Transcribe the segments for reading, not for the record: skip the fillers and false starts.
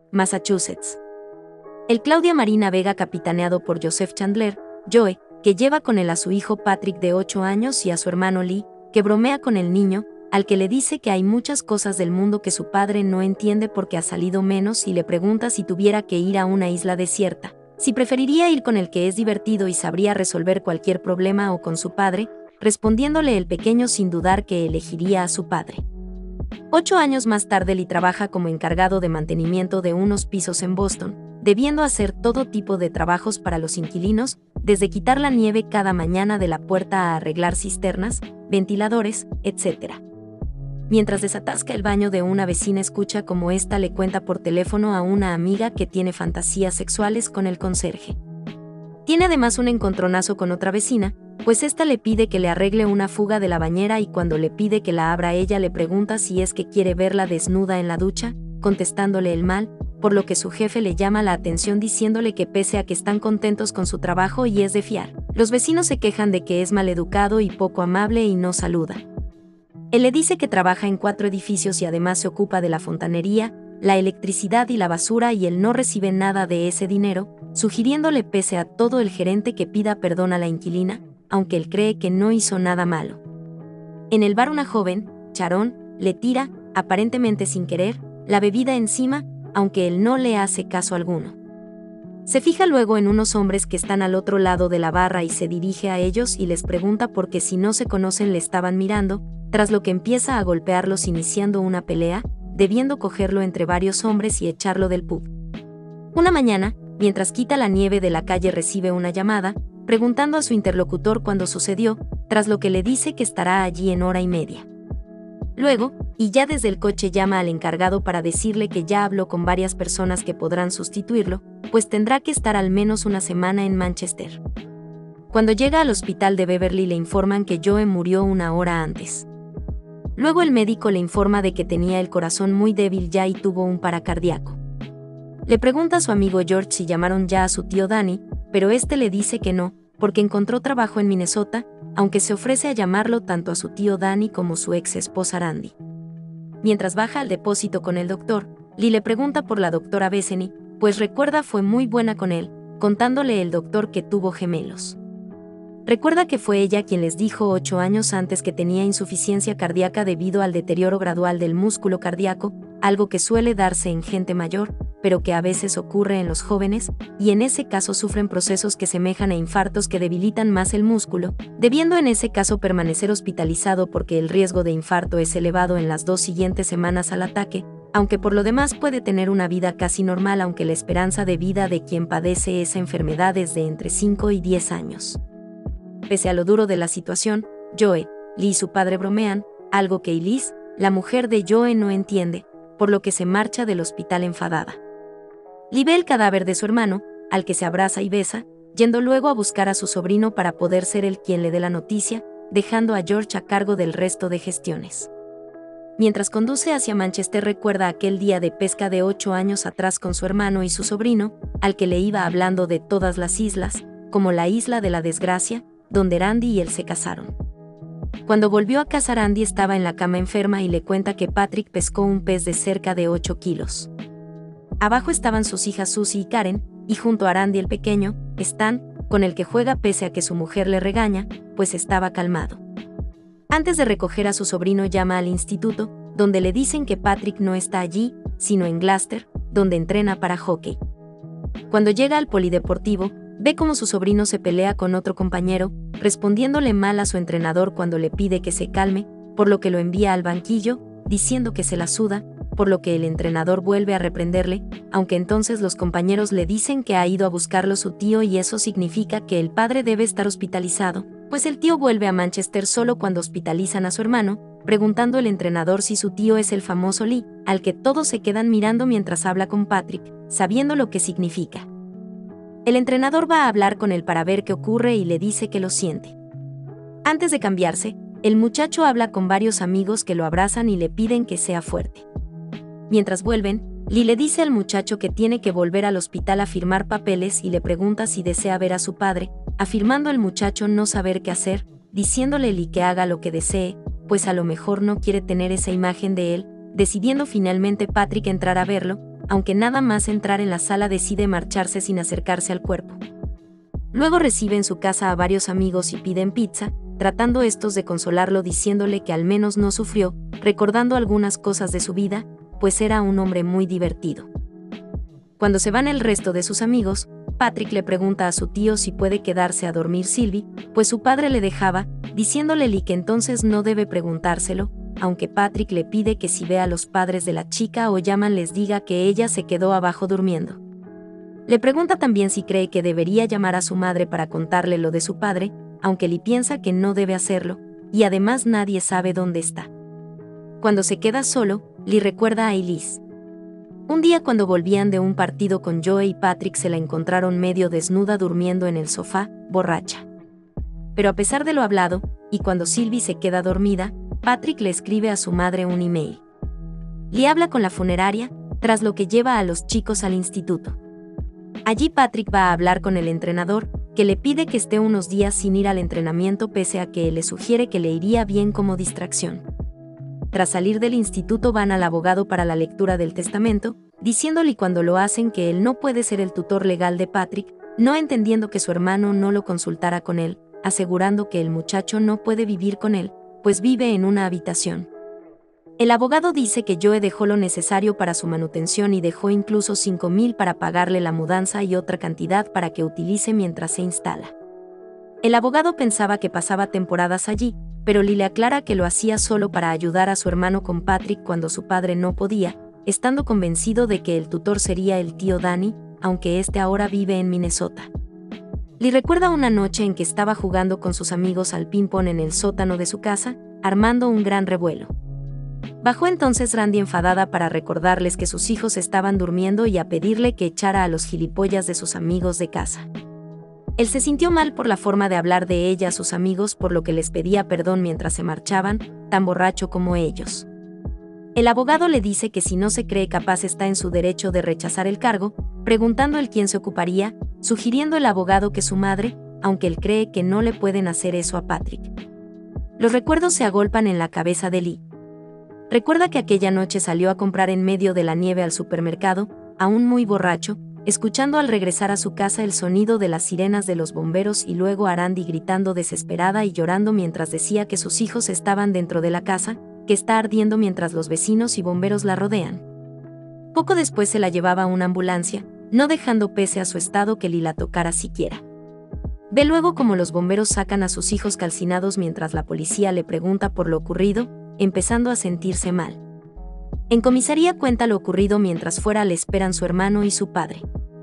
Massachusetts. El Claudia Marie navega capitaneado por Joseph Chandler, Joe, que lleva con él a su hijo Patrick de 8 años y a su hermano Lee, que bromea con el niño, al que le dice que hay muchas cosas del mundo que su padre no entiende porque ha salido menos y le pregunta si tuviera que ir a una isla desierta, si preferiría ir con el que es divertido y sabría resolver cualquier problema o con su padre, respondiéndole el pequeño sin dudar que elegiría a su padre. 8 años más tarde Lee trabaja como encargado de mantenimiento de unos pisos en Boston, debiendo hacer todo tipo de trabajos para los inquilinos, desde quitar la nieve cada mañana de la puerta a arreglar cisternas, ventiladores, etc. Mientras desatasca el baño de una vecina escucha como ésta le cuenta por teléfono a una amiga que tiene fantasías sexuales con el conserje. Tiene además un encontronazo con otra vecina, pues ésta le pide que le arregle una fuga de la bañera y cuando le pide que la abra ella le pregunta si es que quiere verla desnuda en la ducha, contestándole el mal, por lo que su jefe le llama la atención diciéndole que pese a que están contentos con su trabajo y es de fiar, los vecinos se quejan de que es maleducado y poco amable y no saluda. Él le dice que trabaja en 4 edificios y además se ocupa de la fontanería, la electricidad y la basura y él no recibe nada de ese dinero, sugiriéndole pese a todo el gerente que pida perdón a la inquilina, aunque él cree que no hizo nada malo. En el bar una joven, Sharon, le tira, aparentemente sin querer, la bebida encima, aunque él no le hace caso alguno. Se fija luego en unos hombres que están al otro lado de la barra y se dirige a ellos y les pregunta por qué si no se conocen le estaban mirando, tras lo que empieza a golpearlos iniciando una pelea, debiendo cogerlo entre varios hombres y echarlo del pub. Una mañana, mientras quita la nieve de la calle recibe una llamada, preguntando a su interlocutor cuándo sucedió, tras lo que le dice que estará allí en hora y media. Luego, y ya desde el coche llama al encargado para decirle que ya habló con varias personas que podrán sustituirlo, pues tendrá que estar al menos una semana en Manchester. Cuando llega al hospital de Beverly le informan que Joe murió una hora antes. Luego el médico le informa de que tenía el corazón muy débil ya y tuvo un paro cardíaco. Le pregunta a su amigo George si llamaron ya a su tío Danny, pero este le dice que no, porque encontró trabajo en Minnesota, aunque se ofrece a llamarlo tanto a su tío Danny como su ex esposa Randy. Mientras baja al depósito con el doctor, Lee le pregunta por la doctora Bethany, pues recuerda fue muy buena con él, contándole el doctor que tuvo gemelos. Recuerda que fue ella quien les dijo 8 años antes que tenía insuficiencia cardíaca debido al deterioro gradual del músculo cardíaco, algo que suele darse en gente mayor, pero que a veces ocurre en los jóvenes, y en ese caso sufren procesos que semejan a infartos que debilitan más el músculo, debiendo en ese caso permanecer hospitalizado porque el riesgo de infarto es elevado en las 2 siguientes semanas al ataque, aunque por lo demás puede tener una vida casi normal aunque la esperanza de vida de quien padece esa enfermedad es de entre 5 y 10 años. Pese a lo duro de la situación, Joe, Lee y su padre bromean, algo que Elise, la mujer de Joe, no entiende, por lo que se marcha del hospital enfadada. Lee ve el cadáver de su hermano, al que se abraza y besa, yendo luego a buscar a su sobrino para poder ser él quien le dé la noticia, dejando a George a cargo del resto de gestiones. Mientras conduce hacia Manchester recuerda aquel día de pesca de 8 años atrás con su hermano y su sobrino, al que le iba hablando de todas las islas, como la isla de la desgracia, donde Randy y él se casaron. Cuando volvió a casa Randy estaba en la cama enferma y le cuenta que Patrick pescó un pez de cerca de 8 kilos. Abajo estaban sus hijas Susie y Karen, y junto a Randy el pequeño, Stan, con el que juega pese a que su mujer le regaña, pues estaba calmado. Antes de recoger a su sobrino llama al instituto, donde le dicen que Patrick no está allí, sino en Gloucester, donde entrena para hockey. Cuando llega al polideportivo, ve cómo su sobrino se pelea con otro compañero, respondiéndole mal a su entrenador cuando le pide que se calme, por lo que lo envía al banquillo, diciendo que se la suda, por lo que el entrenador vuelve a reprenderle, aunque entonces los compañeros le dicen que ha ido a buscarlo su tío y eso significa que el padre debe estar hospitalizado, pues el tío vuelve a Manchester solo cuando hospitalizan a su hermano, preguntando el entrenador si su tío es el famoso Lee, al que todos se quedan mirando mientras habla con Patrick, sabiendo lo que significa. El entrenador va a hablar con él para ver qué ocurre y le dice que lo siente. Antes de cambiarse, el muchacho habla con varios amigos que lo abrazan y le piden que sea fuerte. Mientras vuelven, Lee le dice al muchacho que tiene que volver al hospital a firmar papeles y le pregunta si desea ver a su padre, afirmando el muchacho no saber qué hacer, diciéndole Lee que haga lo que desee, pues a lo mejor no quiere tener esa imagen de él, decidiendo finalmente Patrick entrar a verlo, aunque nada más entrar en la sala decide marcharse sin acercarse al cuerpo. Luego recibe en su casa a varios amigos y piden pizza, tratando estos de consolarlo diciéndole que al menos no sufrió, recordando algunas cosas de su vida, pues era un hombre muy divertido. Cuando se van el resto de sus amigos, Patrick le pregunta a su tío si puede quedarse a dormir Sylvie, pues su padre le dejaba, diciéndole Lee que entonces no debe preguntárselo, aunque Patrick le pide que si ve a los padres de la chica o llaman les diga que ella se quedó abajo durmiendo. Le pregunta también si cree que debería llamar a su madre para contarle lo de su padre, aunque Lee piensa que no debe hacerlo, y además nadie sabe dónde está. Cuando se queda solo, Lee recuerda a Elise. Un día cuando volvían de un partido con Joe y Patrick se la encontraron medio desnuda durmiendo en el sofá, borracha. Pero a pesar de lo hablado, y cuando Sylvie se queda dormida, Patrick le escribe a su madre un email. Lee habla con la funeraria, tras lo que lleva a los chicos al instituto. Allí Patrick va a hablar con el entrenador, que le pide que esté unos días sin ir al entrenamiento pese a que él le sugiere que le iría bien como distracción. Tras salir del instituto van al abogado para la lectura del testamento, diciéndole cuando lo hacen que él no puede ser el tutor legal de Patrick, no entendiendo que su hermano no lo consultara con él, asegurando que el muchacho no puede vivir con él, pues vive en una habitación. El abogado dice que Joe dejó lo necesario para su manutención y dejó incluso $5,000 para pagarle la mudanza y otra cantidad para que utilice mientras se instala. El abogado pensaba que pasaba temporadas allí, pero Lee le aclara que lo hacía solo para ayudar a su hermano con Patrick cuando su padre no podía, estando convencido de que el tutor sería el tío Danny, aunque este ahora vive en Minnesota. Lee recuerda una noche en que estaba jugando con sus amigos al ping-pong en el sótano de su casa, armando un gran revuelo. Bajó entonces Randy enfadada para recordarles que sus hijos estaban durmiendo y a pedirle que echara a los gilipollas de sus amigos de casa. Él se sintió mal por la forma de hablar de ella a sus amigos, por lo que les pedía perdón mientras se marchaban, tan borracho como ellos. El abogado le dice que si no se cree capaz está en su derecho de rechazar el cargo, preguntando el quién se ocuparía, sugiriendo el abogado que su madre, aunque él cree que no le pueden hacer eso a Patrick. Los recuerdos se agolpan en la cabeza de Lee. Recuerda que aquella noche salió a comprar en medio de la nieve al supermercado, aún muy borracho, escuchando al regresar a su casa el sonido de las sirenas de los bomberos y luego a Randy gritando desesperada y llorando mientras decía que sus hijos estaban dentro de la casa, que está ardiendo mientras los vecinos y bomberos la rodean. Poco después se la llevaba a una ambulancia, no dejando pese a su estado que Lee la tocara siquiera. Ve luego como los bomberos sacan a sus hijos calcinados mientras la policía le pregunta por lo ocurrido, empezando a sentirse mal. En comisaría cuenta lo ocurrido mientras fuera le esperan su hermano y su padre.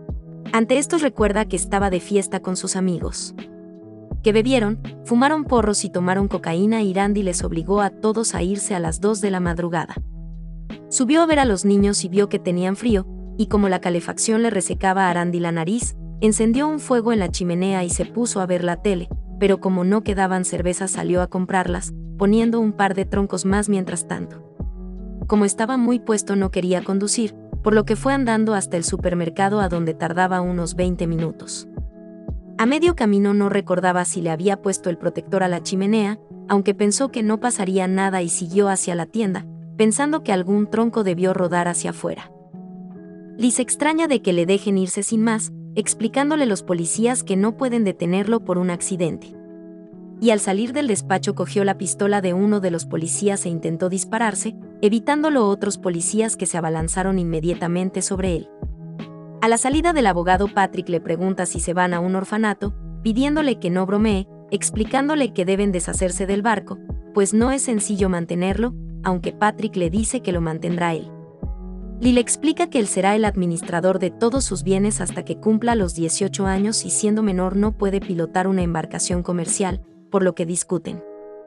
Ante estos recuerda que estaba de fiesta con sus amigos. Que bebieron, fumaron porros y tomaron cocaína y Randy les obligó a todos a irse a las 2 de la madrugada. Subió a ver a los niños y vio que tenían frío, y como la calefacción le resecaba a Randy la nariz, encendió un fuego en la chimenea y se puso a ver la tele, pero como no quedaban cervezas salió a comprarlas, poniendo un par de troncos más mientras tanto. Como estaba muy puesto no quería conducir, por lo que fue andando hasta el supermercado a donde tardaba unos 20 minutos. A medio camino no recordaba si le había puesto el protector a la chimenea, aunque pensó que no pasaría nada y siguió hacia la tienda, pensando que algún tronco debió rodar hacia afuera. Lee se extraña de que le dejen irse sin más, explicándole los policías que no pueden detenerlo por un accidente. Y al salir del despacho cogió la pistola de uno de los policías e intentó dispararse, evitándolo otros policías que se abalanzaron inmediatamente sobre él. A la salida del abogado Patrick le pregunta si se van a un orfanato, pidiéndole que no bromee, explicándole que deben deshacerse del barco, pues no es sencillo mantenerlo, aunque Patrick le dice que lo mantendrá él. Lee le explica que él será el administrador de todos sus bienes hasta que cumpla los 18 años y siendo menor no puede pilotar una embarcación comercial, por lo que discuten.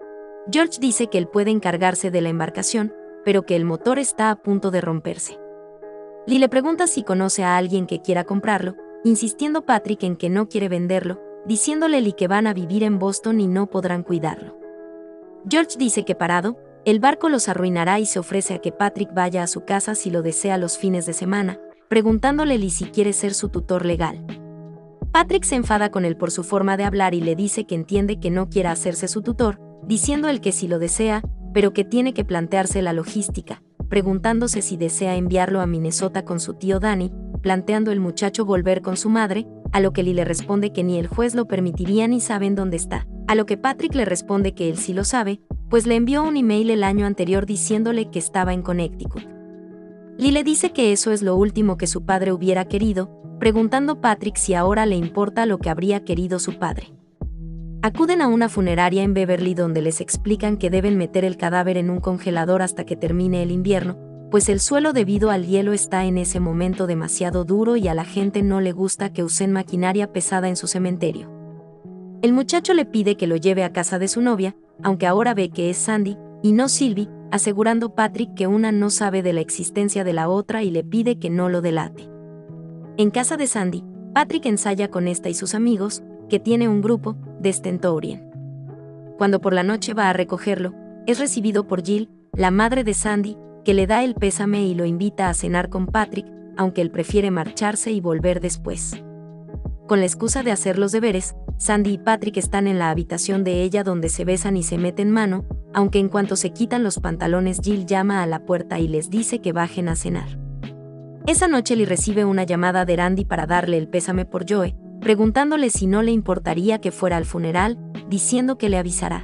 George dice que él puede encargarse de la embarcación, pero que el motor está a punto de romperse. Lee le pregunta si conoce a alguien que quiera comprarlo, insistiendo Patrick en que no quiere venderlo, diciéndole Lee que van a vivir en Boston y no podrán cuidarlo. George dice que parado, el barco los arruinará y se ofrece a que Patrick vaya a su casa si lo desea los fines de semana, preguntándole Lee si quiere ser su tutor legal. Patrick se enfada con él por su forma de hablar y le dice que entiende que no quiera hacerse su tutor, diciendo él que sí lo desea, pero que tiene que plantearse la logística, preguntándose si desea enviarlo a Minnesota con su tío Danny, planteando el muchacho volver con su madre, a lo que Lee le responde que ni el juez lo permitiría ni saben dónde está, a lo que Patrick le responde que él sí lo sabe, pues le envió un email el año anterior diciéndole que estaba en Connecticut. Lee le dice que eso es lo último que su padre hubiera querido, preguntando Patrick si ahora le importa lo que habría querido su padre. Acuden a una funeraria en Beverly donde les explican que deben meter el cadáver en un congelador hasta que termine el invierno, pues el suelo debido al hielo está en ese momento demasiado duro y a la gente no le gusta que usen maquinaria pesada en su cementerio. El muchacho le pide que lo lleve a casa de su novia, aunque ahora ve que es Sandy, y no Sylvie, asegurando Patrick que una no sabe de la existencia de la otra y le pide que no lo delate. En casa de Sandy, Patrick ensaya con esta y sus amigos, que tiene un grupo, de Stentorian. Cuando por la noche va a recogerlo, es recibido por Jill, la madre de Sandy, que le da el pésame y lo invita a cenar con Patrick, aunque él prefiere marcharse y volver después. Con la excusa de hacer los deberes, Sandy y Patrick están en la habitación de ella donde se besan y se meten mano, aunque en cuanto se quitan los pantalones Jill llama a la puerta y les dice que bajen a cenar. Esa noche Lee recibe una llamada de Randy para darle el pésame por Joe, preguntándole si no le importaría que fuera al funeral, diciendo que le avisará.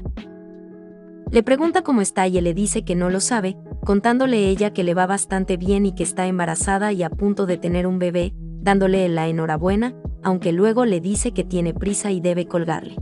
Le pregunta cómo está y él le dice que no lo sabe, contándole ella que le va bastante bien y que está embarazada y a punto de tener un bebé, dándole la enhorabuena, aunque luego le dice que tiene prisa y debe colgarle.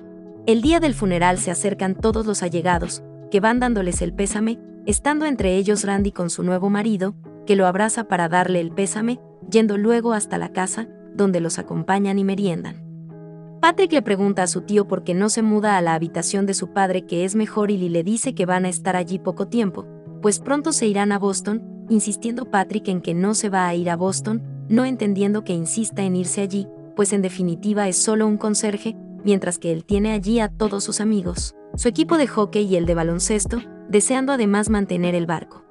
El día del funeral se acercan todos los allegados, que van dándoles el pésame, estando entre ellos Randy con su nuevo marido, que lo abraza para darle el pésame, yendo luego hasta la casa, donde los acompañan y meriendan. Patrick le pregunta a su tío por qué no se muda a la habitación de su padre que es mejor y Lee le dice que van a estar allí poco tiempo, pues pronto se irán a Boston, insistiendo Patrick en que no se va a ir a Boston, no entendiendo que insista en irse allí, pues en definitiva es solo un conserje, mientras que él tiene allí a todos sus amigos, su equipo de hockey y el de baloncesto, deseando además mantener el barco.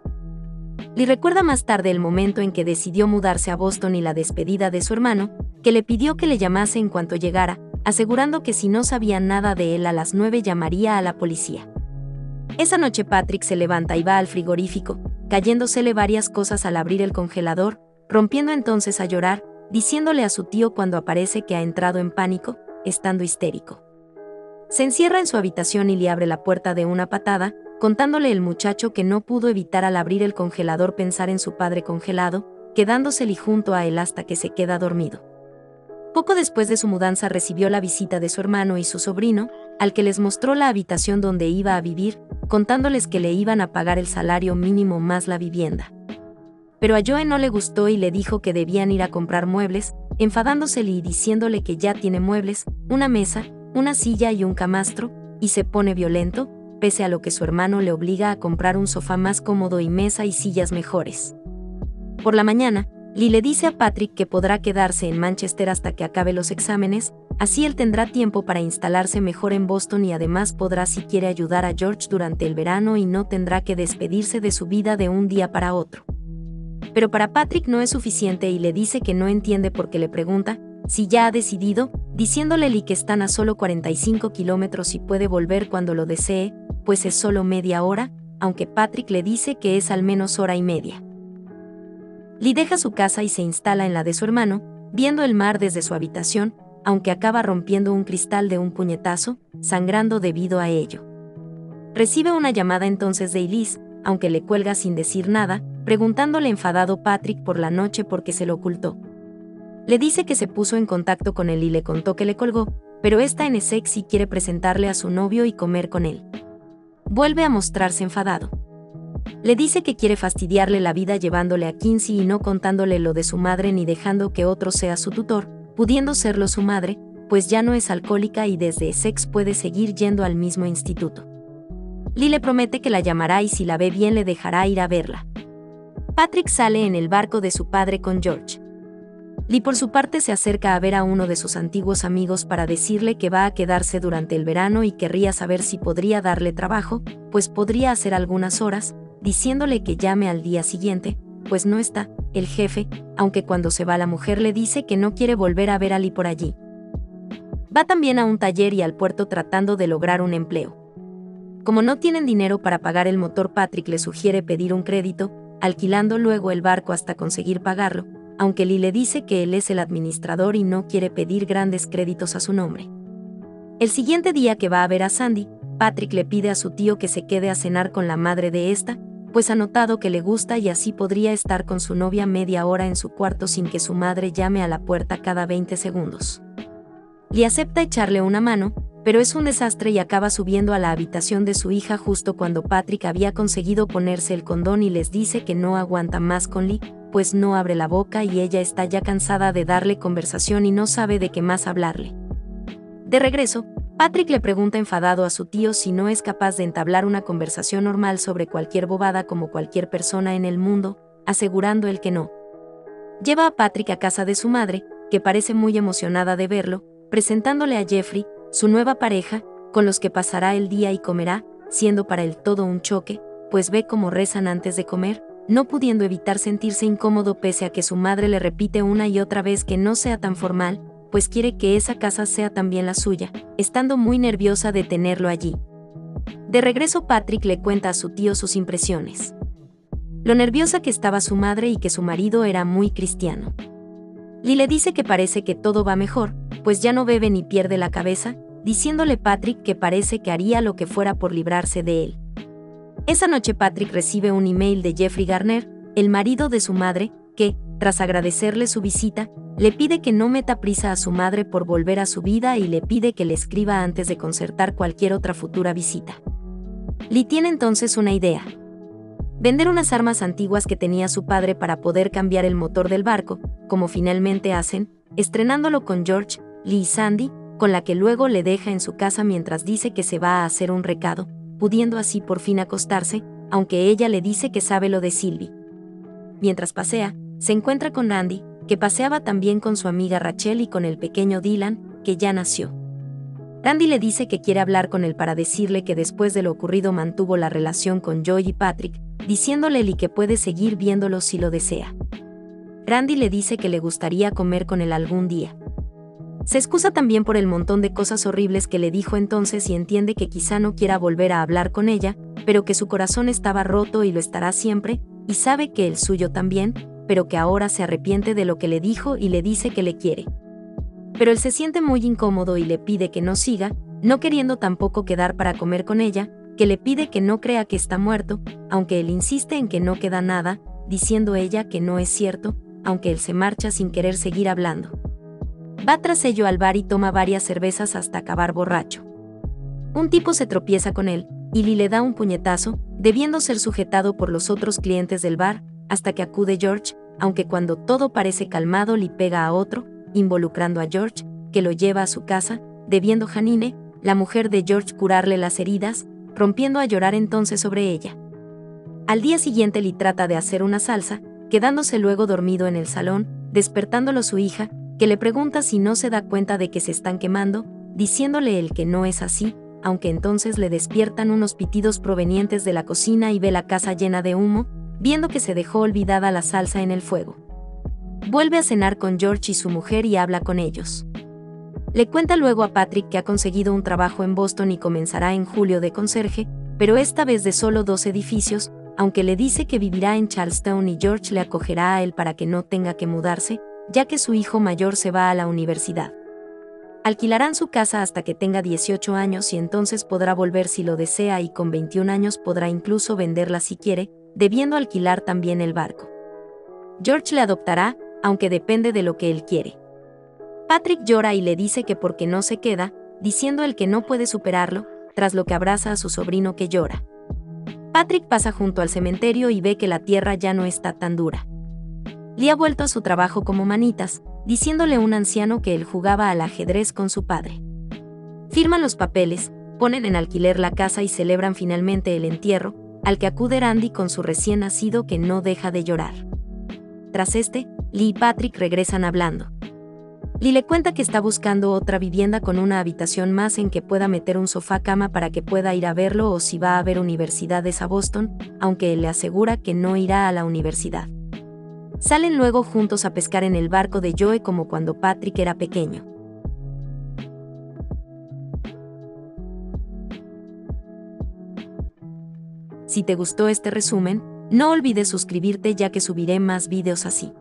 Lee recuerda más tarde el momento en que decidió mudarse a Boston y la despedida de su hermano, que le pidió que le llamase en cuanto llegara, asegurando que si no sabía nada de él a las 9 llamaría a la policía. Esa noche Patrick se levanta y va al frigorífico, cayéndosele varias cosas al abrir el congelador, rompiendo entonces a llorar, diciéndole a su tío cuando aparece que ha entrado en pánico, estando histérico. Se encierra en su habitación y le abre la puerta de una patada, contándole el muchacho que no pudo evitar al abrir el congelador pensar en su padre congelado, quedándosele junto a él hasta que se queda dormido. Poco después de su mudanza recibió la visita de su hermano y su sobrino, al que les mostró la habitación donde iba a vivir, contándoles que le iban a pagar el salario mínimo más la vivienda. Pero a Joe no le gustó y le dijo que debían ir a comprar muebles, enfadándosele y diciéndole que ya tiene muebles, una mesa, una silla y un camastro, y se pone violento, pese a lo que su hermano le obliga a comprar un sofá más cómodo y mesa y sillas mejores. Por la mañana, Lee le dice a Patrick que podrá quedarse en Manchester hasta que acabe los exámenes, así él tendrá tiempo para instalarse mejor en Boston y además podrá si quiere ayudar a George durante el verano y no tendrá que despedirse de su vida de un día para otro. Pero para Patrick no es suficiente y le dice que no entiende por qué le pregunta si ya ha decidido, diciéndole Lee que están a solo 45 kilómetros y puede volver cuando lo desee, pues es solo media hora, aunque Patrick le dice que es al menos hora y media. Lee deja su casa y se instala en la de su hermano, viendo el mar desde su habitación, aunque acaba rompiendo un cristal de un puñetazo, sangrando debido a ello. Recibe una llamada entonces de Elise, aunque le cuelga sin decir nada, preguntándole enfadado Patrick por la noche porque se lo ocultó. Le dice que se puso en contacto con él y le contó que le colgó, pero está en Essex y quiere presentarle a su novio y comer con él. Vuelve a mostrarse enfadado. Le dice que quiere fastidiarle la vida llevándole a Kinsey y no contándole lo de su madre ni dejando que otro sea su tutor, pudiendo serlo su madre, pues ya no es alcohólica y desde Essex puede seguir yendo al mismo instituto. Lee le promete que la llamará y si la ve bien le dejará ir a verla. Patrick sale en el barco de su padre con George. Lee por su parte se acerca a ver a uno de sus antiguos amigos para decirle que va a quedarse durante el verano y querría saber si podría darle trabajo, pues podría hacer algunas horas, diciéndole que llame al día siguiente, pues no está el jefe, aunque cuando se va la mujer le dice que no quiere volver a ver a Lee por allí. Va también a un taller y al puerto tratando de lograr un empleo. Como no tienen dinero para pagar el motor, Patrick le sugiere pedir un crédito, alquilando luego el barco hasta conseguir pagarlo, aunque Lee le dice que él es el administrador y no quiere pedir grandes créditos a su nombre. El siguiente día que va a ver a Sandy, Patrick le pide a su tío que se quede a cenar con la madre de esta, pues ha notado que le gusta y así podría estar con su novia media hora en su cuarto sin que su madre llame a la puerta cada 20 segundos. Lee acepta echarle una mano, pero es un desastre y acaba subiendo a la habitación de su hija justo cuando Patrick había conseguido ponerse el condón y les dice que no aguanta más con Lee, pues no abre la boca y ella está ya cansada de darle conversación y no sabe de qué más hablarle. De regreso, Patrick le pregunta enfadado a su tío si no es capaz de entablar una conversación normal sobre cualquier bobada como cualquier persona en el mundo, asegurando él que no. Lleva a Patrick a casa de su madre, que parece muy emocionada de verlo, presentándole a Jeffrey, su nueva pareja, con los que pasará el día y comerá, siendo para él todo un choque, pues ve cómo rezan antes de comer, no pudiendo evitar sentirse incómodo pese a que su madre le repite una y otra vez que no sea tan formal, pues quiere que esa casa sea también la suya, estando muy nerviosa de tenerlo allí. De regreso, Patrick le cuenta a su tío sus impresiones. Lo nerviosa que estaba su madre y que su marido era muy cristiano. Lee le dice que parece que todo va mejor, pues ya no bebe ni pierde la cabeza, diciéndole Patrick que parece que haría lo que fuera por librarse de él. Esa noche Patrick recibe un email de Jeffrey Garner, el marido de su madre, que, tras agradecerle su visita, le pide que no meta prisa a su madre por volver a su vida y le pide que le escriba antes de concertar cualquier otra futura visita. Lee tiene entonces una idea. Vender unas armas antiguas que tenía su padre para poder cambiar el motor del barco, como finalmente hacen, estrenándolo con George, Lee y Sandy, con la que luego le deja en su casa mientras dice que se va a hacer un recado, pudiendo así por fin acostarse, aunque ella le dice que sabe lo de Sylvie. Mientras pasea, se encuentra con Randy, que paseaba también con su amiga Rachel y con el pequeño Dylan, que ya nació. Randy le dice que quiere hablar con él para decirle que después de lo ocurrido mantuvo la relación con Joy y Patrick, diciéndole Lee que puede seguir viéndolo si lo desea. Randy le dice que le gustaría comer con él algún día. Se excusa también por el montón de cosas horribles que le dijo entonces y entiende que quizá no quiera volver a hablar con ella, pero que su corazón estaba roto y lo estará siempre, y sabe que el suyo también, pero que ahora se arrepiente de lo que le dijo y le dice que le quiere. Pero él se siente muy incómodo y le pide que no siga, no queriendo tampoco quedar para comer con ella, que le pide que no crea que está muerto, aunque él insiste en que no queda nada, diciendo ella que no es cierto, aunque él se marcha sin querer seguir hablando. Va tras ello al bar y toma varias cervezas hasta acabar borracho. Un tipo se tropieza con él, y Lee le da un puñetazo, debiendo ser sujetado por los otros clientes del bar, hasta que acude George, aunque cuando todo parece calmado Lee pega a otro, involucrando a George, que lo lleva a su casa, debiendo Janine, la mujer de George, curarle las heridas, rompiendo a llorar entonces sobre ella. Al día siguiente Lee trata de hacer una salsa, quedándose luego dormido en el salón, despertándolo su hija, que le pregunta si no se da cuenta de que se están quemando, diciéndole él que no es así, aunque entonces le despiertan unos pitidos provenientes de la cocina y ve la casa llena de humo, viendo que se dejó olvidada la salsa en el fuego. Vuelve a cenar con George y su mujer y habla con ellos. Le cuenta luego a Patrick que ha conseguido un trabajo en Boston y comenzará en julio de conserje, pero esta vez de solo 2 edificios, aunque le dice que vivirá en Charlestown y George le acogerá a él para que no tenga que mudarse, ya que su hijo mayor se va a la universidad. Alquilarán su casa hasta que tenga 18 años y entonces podrá volver si lo desea y con 21 años podrá incluso venderla si quiere, debiendo alquilar también el barco. George le adoptará, aunque depende de lo que él quiere. Patrick llora y le dice que porque no se queda, diciendo él que no puede superarlo, tras lo que abraza a su sobrino que llora. Patrick pasa junto al cementerio y ve que la tierra ya no está tan dura. Lee ha vuelto a su trabajo como manitas, diciéndole a un anciano que él jugaba al ajedrez con su padre. Firman los papeles, ponen en alquiler la casa y celebran finalmente el entierro, al que acude Randy con su recién nacido que no deja de llorar. Tras Lee y Patrick regresan hablando. Lee le cuenta que está buscando otra vivienda con una habitación más en que pueda meter un sofá-cama para que pueda ir a verlo o si va a ver universidades a Boston, aunque él le asegura que no irá a la universidad. Salen luego juntos a pescar en el barco de Joe como cuando Patrick era pequeño. Si te gustó este resumen, no olvides suscribirte ya que subiré más videos así.